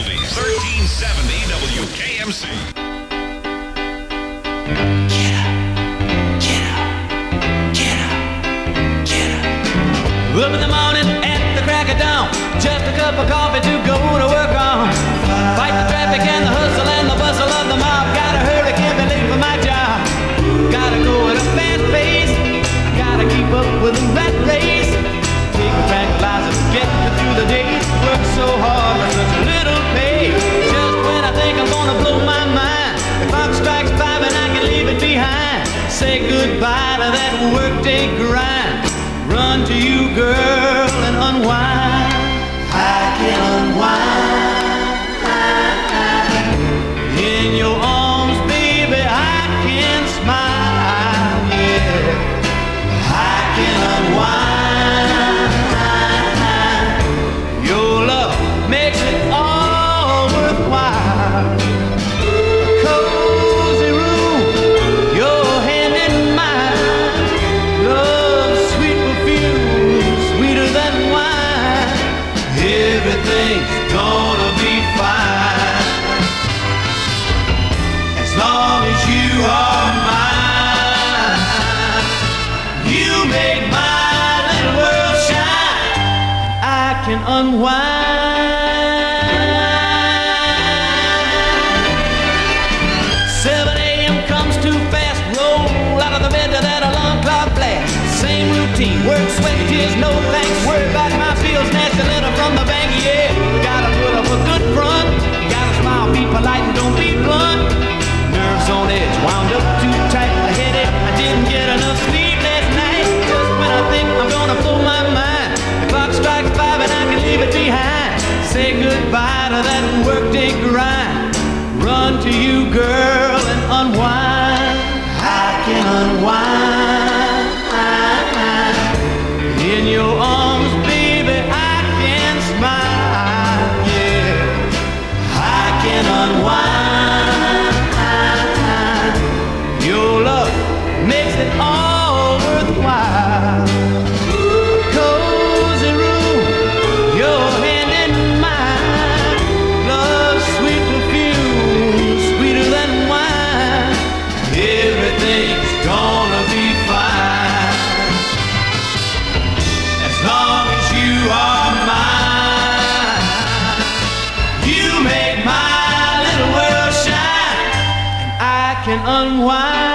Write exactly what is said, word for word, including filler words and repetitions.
Oldies. thirteen seventy W K M C. Get up, get up, get up, get up. Up in the morning at the crack of dawn, just a cup of coffee to go to work on. Fight the traffic and the hustle and the bustle of the mob. Gotta hurry, can't be late for my job. Gotta go at a fast pace, gotta keep up with the rat race. Take a tranquilizer to get me through the day. Work so hard for such a little pay. Just when I think I'm gonna blow my mind, the clock strikes five and I can leave it behind. Say goodbye to that workday grind. Run to you, girl, and unwind. I can unwind in your arms, baby. I can smile, yeah. I can unwind. Your love makes it all worthwhile. A cozy room, your hand in mine. Love's sweet perfume, sweeter than wine. Everything's gonna be fine as long as you are mine. You make my little world shine. I can unwind. seven a.m. comes too fast. Roll out of the bed to that alarm clock blast. Same routine, work, sweat, tears, no thanks. Worry about my bills, nasty letter from the bank, yeah. Gotta put up a good front. Gotta smile, be polite, and don't be blunt. Nerves on edge, wound up too tight. A headache, I didn't get enough sleep last night. Just when I think I'm gonna blow my mind, the clock strikes five and I can leave it behind. Say goodbye to that workday grind. Run to you, girl, and unwind. I can unwind in your arms, baby. I can smile, yeah. I can unwind. Your love makes it all worthwhile. Cozy room, your hand in mine. Love's sweet perfume, sweeter than wine. Everything's gonna be fine as long as you are mine. You make my little world shine, and I can unwind.